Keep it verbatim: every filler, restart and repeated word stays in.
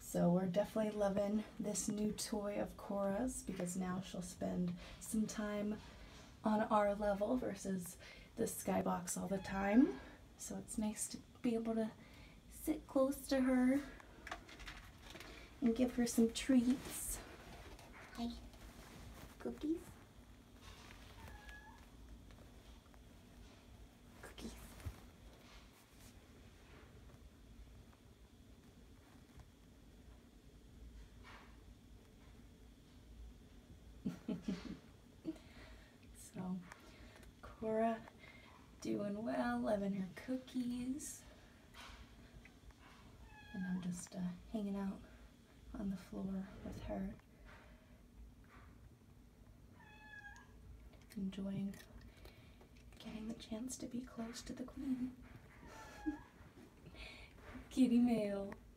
So we're definitely loving this new toy of Cora's because now she'll spend some time on our level versus the skybox all the time. So it's nice to be able to sit close to her and give her some treats. Hi. Cookies? Cookies. So, Cora doing well, loving her cookies. And I'm just uh, hanging out on the floor with her, enjoying getting the chance to be close to the queen. Kitty Mail.